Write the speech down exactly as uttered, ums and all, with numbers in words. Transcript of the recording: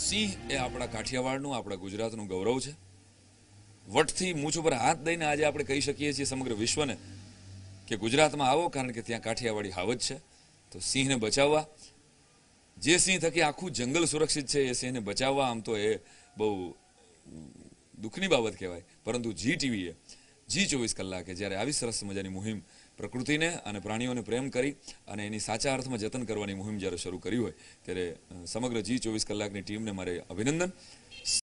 સિંહ એ આપણા કાઠિયાવાડનું, આપણા ગુજરાતનું ગૌરવ છે. વટથી મૂછ ઉપર હાથ દઈને આજે આપણે કહી શકીએ છીએ સમગ્ર વિશ્વને કે ગુજરાતમાં આવો, કારણ કે ત્યાં કાઠિયાવાડી હાવજ છે. તો સિંહને બચાવવા, જે સિંહ થકી આખું જંગલ સુરક્ષિત છે એ સિંહને બચાવવા, આમ તો એ બહુ દુઃખની બાબત કહેવાય, પરંતુ જી ટીવીએ જી ચોવીસ કલાકે જ્યારે આવી સરસ મજાની મુહિમ પ્રકૃતિને અને પ્રાણીઓને પ્રેમ કરી અને એની સાચા અર્થમાં જતન કરવાની મુહિમ જ્યારે શરૂ કરી હોય ત્યારે સમગ્ર જી ચોવીસ કલાકની ટીમને મારે અભિનંદન.